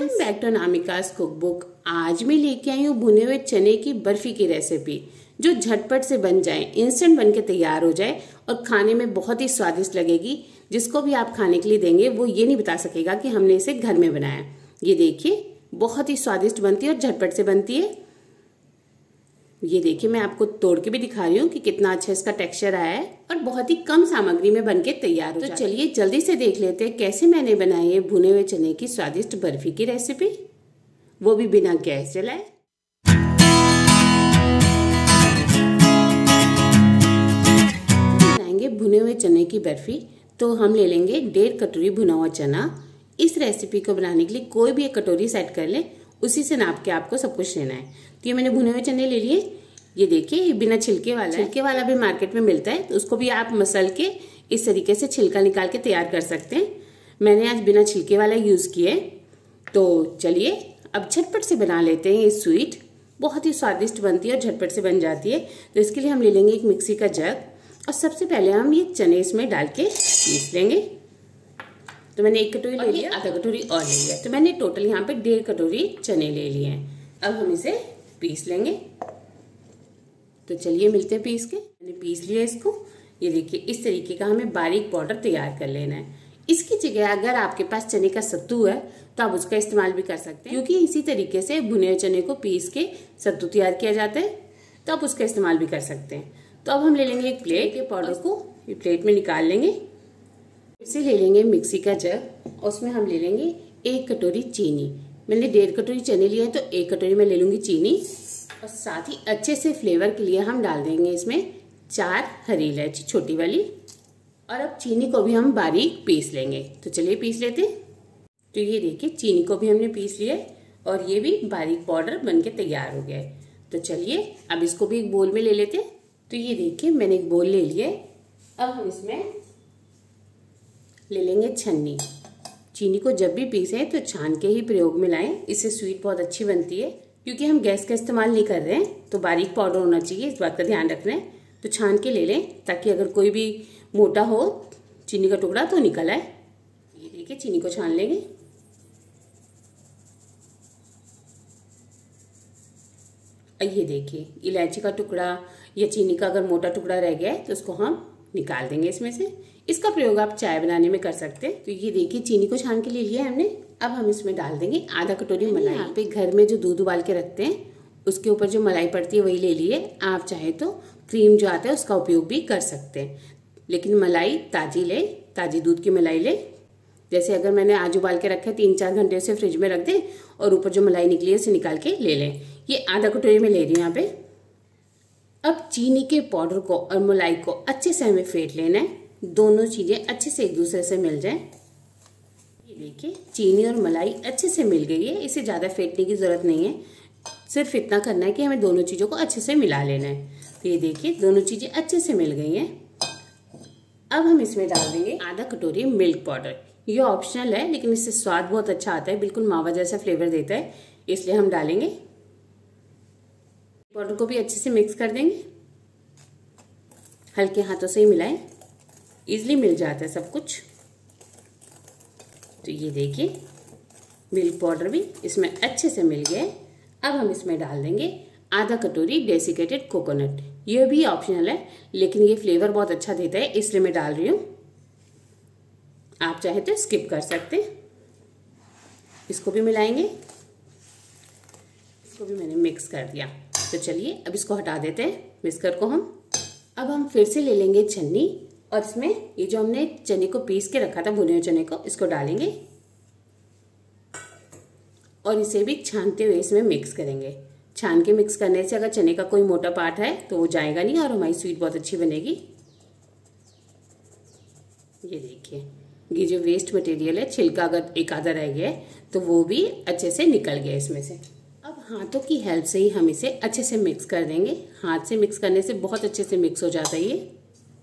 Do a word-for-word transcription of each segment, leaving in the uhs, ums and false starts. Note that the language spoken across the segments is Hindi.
Friends, back to Anamika's cookbook. आज मैं लेके आई हूँ भुने हुए चने की बर्फी की रेसिपी, जो झटपट से बन जाए, इंस्टेंट बन के तैयार हो जाए और खाने में बहुत ही स्वादिष्ट लगेगी। जिसको भी आप खाने के लिए देंगे वो ये नहीं बता सकेगा कि हमने इसे घर में बनाया। ये देखिए, बहुत ही स्वादिष्ट बनती है और झटपट से बनती है। ये देखिए, मैं आपको तोड़ के भी दिखा रही हूँ कि कितना अच्छा इसका टेक्सचर आया है और बहुत ही कम सामग्री में बनके तैयार हो जाए। तो चलिए जल्दी से देख लेते हैं कैसे मैंने बनाई है भुने हुए चने की स्वादिष्ट बर्फी की रेसिपी, वो भी बिना गैस जलाए। बनाएंगे भुने हुए चने की बर्फी, तो हम ले लेंगे डेढ़ कटोरी भुना हुआ चना। इस रेसिपी को बनाने के लिए कोई भी एक कटोरी सेट कर ले, उसी से नाप के आपको सब कुछ लेना है। तो ये मैंने भुने हुए चने ले लिए। ये देखिए, ये बिना छिलके वाला है। छिलके वाला भी मार्केट में मिलता है, तो उसको भी आप मसल के इस तरीके से छिलका निकाल के तैयार कर सकते हैं। मैंने आज बिना छिलके वाला यूज किया है। तो चलिए अब झटपट से बना लेते हैं ये स्वीट। बहुत ही स्वादिष्ट बनती है और झटपट से बन जाती है। तो इसके लिए हम ले लेंगे एक मिक्सी का जग और सबसे पहले हम ये चने इसमें डाल के पीस लेंगे। तो मैंने एक कटोरी ले लिया, आधा कटोरी और ले लिया, तो मैंने टोटल यहाँ पे डेढ़ कटोरी चने ले लिए हैं। अब हम इसे पीस लेंगे। तो चलिए मिलते हैं पीस के। मैंने पीस लिया इसको। ये देखिए, इस तरीके का हमें बारीक पाउडर तैयार कर लेना है। इसकी जगह अगर आपके पास चने का सत्तू है तो आप उसका इस्तेमाल भी कर सकते हैं, क्योंकि इसी तरीके से भुने हुए चने को पीस के सत्तू तैयार किया जाता है, तो आप उसका इस्तेमाल भी कर सकते हैं। तो अब हम ले लेंगे एक प्लेट, के पाउडर को ये प्लेट में निकाल लेंगे। इसे ले लेंगे मिक्सी का जग और उसमें हम ले लेंगे एक कटोरी चीनी। मैंने डेढ़ कटोरी चने लिए हैं, तो एक कटोरी में ले लूंगी चीनी। और साथ ही अच्छे से फ्लेवर के लिए हम डाल देंगे इसमें चार हरी इलायची छोटी वाली। और अब चीनी को भी हम बारीक पीस लेंगे। तो चलिए पीस लेते हैं। तो ये देखिए, चीनी को भी हमने पीस लिया है और ये भी बारीक पाउडर बनके तैयार हो गया है। तो चलिए अब इसको भी एक बोल में ले लेते हैं। तो ये देखिए, मैंने एक बोल ले लिया है। अब हम इसमें ले लेंगे छन्नी। चीनी को जब भी पीसें तो छान के ही प्रयोग में लाएं, इससे स्वीट बहुत अच्छी बनती है। क्योंकि हम गैस का इस्तेमाल नहीं कर रहे हैं, तो बारीक पाउडर होना चाहिए, इस बात का ध्यान रखना है। तो छान के ले लें, ताकि अगर कोई भी मोटा हो चीनी का टुकड़ा तो निकल आए। ये देखिए, चीनी को छान लेंगे। ये देखिए, इलायची का टुकड़ा या चीनी का अगर मोटा टुकड़ा रह गया है तो उसको हम निकाल देंगे इसमें से। इसका प्रयोग आप चाय बनाने में कर सकते हैं। तो ये देखिए, चीनी को छान के ले लिया हमने। अब हम इसमें डाल देंगे आधा कटोरी मलाई। यहाँ पे घर में जो दूध उबाल के रखते हैं उसके ऊपर जो मलाई पड़ती है वही ले लिए। आप चाहे तो क्रीम जो आता है उसका उपयोग भी कर सकते हैं, लेकिन मलाई ताजी ले, ताजी दूध की मलाई ले। जैसे अगर मैंने आज उबाल के रखा है, तीन चार घंटे से फ्रिज में रख दें और ऊपर जो मलाई निकली है उसे निकाल के ले लें। ये आधा कटोरी में ले रही हूँ यहाँ पे। अब चीनी के पाउडर को और मलाई को अच्छे से हमें फेंट लेना है, दोनों चीजें अच्छे से एक दूसरे से मिल जाएं। ये देखिए, चीनी और मलाई अच्छे से मिल गई है। इसे ज्यादा फेंटने की जरूरत नहीं है, सिर्फ इतना करना है कि हमें दोनों चीजों को अच्छे से मिला लेना है। तो ये देखिए, दोनों चीजें अच्छे से मिल गई हैं। अब हम इसमें डाल देंगे आधा कटोरी मिल्क पाउडर। ये ऑप्शनल है, लेकिन इससे स्वाद बहुत अच्छा आता है, बिल्कुल मावा जैसा फ्लेवर देता है, इसलिए हम डालेंगे। पाउडर को भी अच्छे से मिक्स कर देंगे, हल्के हाथों से ही मिलाएं, इजली मिल जाता है सब कुछ। तो ये देखिए, मिल्क पाउडर भी इसमें अच्छे से मिल गया। अब हम इसमें डाल देंगे आधा कटोरी डेसिकेटेड कोकोनट। यह भी ऑप्शनल है, लेकिन ये फ्लेवर बहुत अच्छा देता है, इसलिए मैं डाल रही हूँ। आप चाहे तो स्किप कर सकते हैं। इसको भी मिलाएंगे। इसको भी मैंने मिक्स कर दिया। तो चलिए अब इसको हटा देते हैं, मिक्सर को हम। अब हम फिर से ले लेंगे छन्नी और इसमें ये जो हमने चने को पीस के रखा था, भुने हुए चने को, इसको डालेंगे और इसे भी छानते हुए इसमें मिक्स करेंगे। छान के मिक्स करने से अगर चने का कोई मोटा पार्ट है तो वो जाएगा नहीं और हमारी स्वीट बहुत अच्छी बनेगी। ये देखिए, ये जो वेस्ट मटेरियल है, छिलका अगर एक आधा रह गया है तो वो भी अच्छे से निकल गया इसमें से। अब हाथों की हेल्प से ही हम इसे अच्छे से मिक्स कर देंगे। हाथ से मिक्स करने से बहुत अच्छे से मिक्स हो जाता है ये।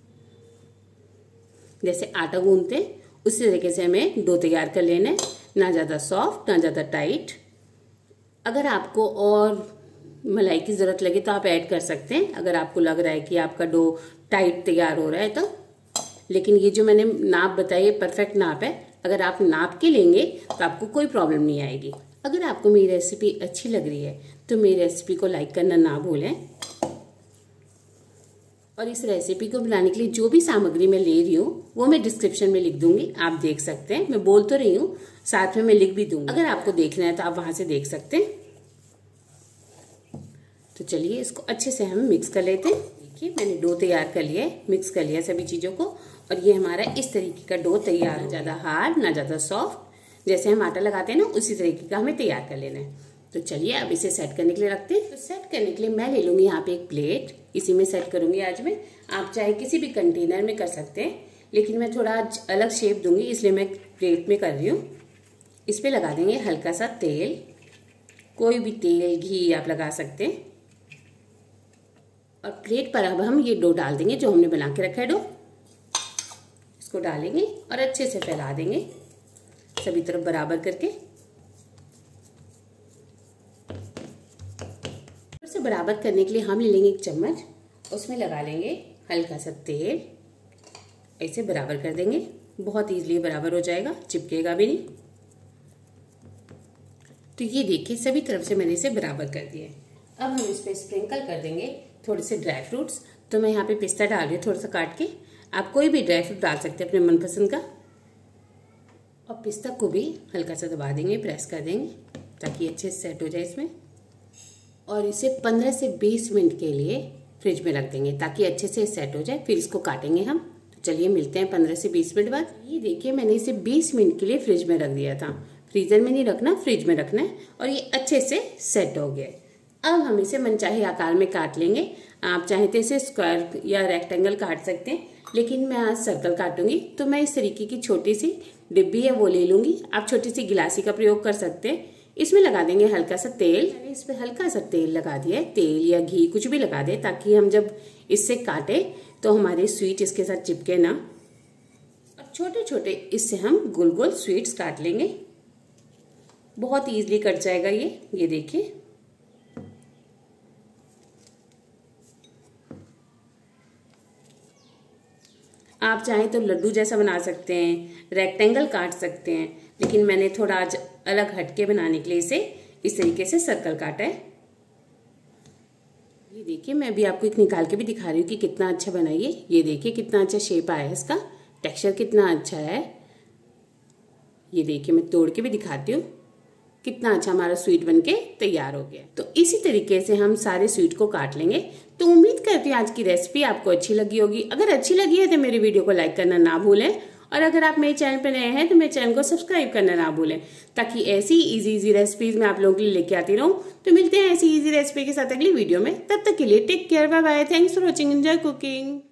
जैसे आटा गूंथते हैं उसी तरीके से हमें डो तैयार कर लेना है, ना ज़्यादा सॉफ्ट ना ज़्यादा टाइट। अगर आपको और मलाई की ज़रूरत लगे तो आप ऐड कर सकते हैं, अगर आपको लग रहा है कि आपका डो टाइट तैयार हो रहा है तो। लेकिन ये जो मैंने नाप बताई है परफेक्ट नाप है, अगर आप नाप के लेंगे तो आपको कोई प्रॉब्लम नहीं आएगी। अगर आपको मेरी रेसिपी अच्छी लग रही है तो मेरी रेसिपी को लाइक करना ना भूलें। और इस रेसिपी को बनाने के लिए जो भी सामग्री मैं ले रही हूँ वो मैं डिस्क्रिप्शन में लिख दूंगी, आप देख सकते हैं। मैं बोल तो रही हूँ, साथ में मैं लिख भी दूंगी, अगर आपको देखना है तो आप वहां से देख सकते हैं। तो चलिए इसको अच्छे से हम मिक्स कर लेते हैं। देखिए मैंने डो तैयार कर लिया है, मिक्स कर लिया सभी चीज़ों को, और ये हमारा इस तरीके का डो तैयार, ना ज़्यादा हार्ड ना ज़्यादा सॉफ्ट, जैसे हम आटा लगाते हैं ना उसी तरीके का हमें तैयार कर लेना है। तो चलिए अब इसे सेट करने के लिए रखते हैं। तो सेट करने के लिए मैं ले लूँगी यहाँ पे एक प्लेट, इसी में सेट करूँगी आज मैं। आप चाहे किसी भी कंटेनर में कर सकते हैं, लेकिन मैं थोड़ा आज अलग शेप दूंगी इसलिए मैं प्लेट में कर रही हूँ। इस पर लगा देंगे हल्का सा तेल, कोई भी तेल घी आप लगा सकते हैं। और प्लेट पर अब हम ये डो डाल देंगे जो हमने बना के रखा है डो, इसको डालेंगे और अच्छे से फैला देंगे सभी तरफ बराबर करके। से बराबर करने के लिए हम ले लेंगे एक चम्मच, उसमें लगा लेंगे हल्का सा तेल, ऐसे बराबर कर देंगे। बहुत इजीली बराबर हो जाएगा, चिपकेगा भी नहीं। तो ये देखिए सभी तरफ से मैंने इसे बराबर कर दिया है। अब हम इस पर स्प्रिंकल कर देंगे थोड़े से ड्राई फ्रूट्स। तो मैं यहाँ पे पिस्ता डाल रही हूँ थोड़ा सा काट के, आप कोई भी ड्राई फ्रूट डाल सकते हैं अपने मनपसंद का। और पिस्ता को भी हल्का सा दबा देंगे, प्रेस कर देंगे ताकि अच्छे से सेट हो जाए इसमें। और इसे पंद्रह से बीस मिनट के लिए फ्रिज में रख देंगे ताकि अच्छे से सेट हो जाए, फिर इसको काटेंगे हम। तो चलिए मिलते हैं पंद्रह से बीस मिनट बाद। ये देखिए मैंने इसे बीस मिनट के लिए फ्रिज में रख दिया था। फ्रीजर में नहीं रखना, फ्रिज में रखना है। और ये अच्छे से सेट हो गया। अब हम इसे मनचाहे आकार में काट लेंगे। आप चाहे तो इसे स्क्वायर या रेक्टेंगल काट सकते हैं, लेकिन मैं आज सर्कल काटूंगी। तो मैं इस तरीके की छोटी सी डिब्बी है वो ले लूंगी। आप छोटी सी गिलासी का प्रयोग कर सकते हैं। इसमें लगा देंगे हल्का सा तेल। मैंने इस पे हल्का सा तेल लगा दिया है, तेल या घी कुछ भी लगा दे, ताकि हम जब इससे काटे तो हमारे स्वीट इसके साथ चिपके ना। और छोटे छोटे इससे हम गोल गोल स्वीट्स काट लेंगे, बहुत इजीली कट जाएगा ये। ये देखिए आप चाहें तो लड्डू जैसा बना सकते हैं, रेक्टेंगल काट सकते हैं, लेकिन मैंने थोड़ा आज अलग हटके बनाने के लिए इसे इस तरीके से सर्कल काटा है। ये देखिए मैं भी आपको एक निकाल के भी दिखा रही हूँ कि कितना अच्छा बना ये। ये देखिए कितना अच्छा शेप आया है, इसका टेक्सचर कितना अच्छा है। ये देखिए मैं तोड़ के भी दिखाती हूँ कितना अच्छा हमारा स्वीट बनके तैयार हो गया। तो इसी तरीके से हम सारे स्वीट को काट लेंगे। तो उम्मीद करती हूँ आज की रेसिपी आपको अच्छी लगी होगी। अगर अच्छी लगी है तो मेरे वीडियो को लाइक करना ना भूलें, और अगर आप मेरे चैनल पर नए हैं तो मेरे चैनल को सब्सक्राइब करना ना भूलें, ताकि ऐसी इजी इजी रेसिपीज मैं आप लोगों के लिए लेके आती रहूं। तो मिलते हैं ऐसी इजी रेसिपी के साथ अगली वीडियो में। तब तक के लिए take care, bye bye, thanks for watching, enjoy cooking.